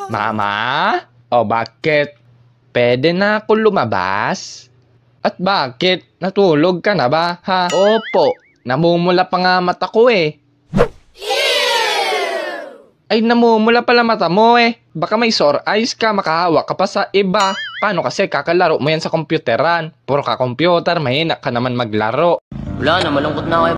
Mama? O bakit? Pwede na ako lumabas? At bakit? Natulog ka na ba, ha? Opo, namumula pa nga mata ko eh. Ay, namumula pala mata mo eh. Baka may sore eyes ka, makahawak ka pa sa iba. Paano kasi kakalaro mo yan sa computeran? Puro ka computer, mahina ka naman maglaro. Wala na, malungkot na ako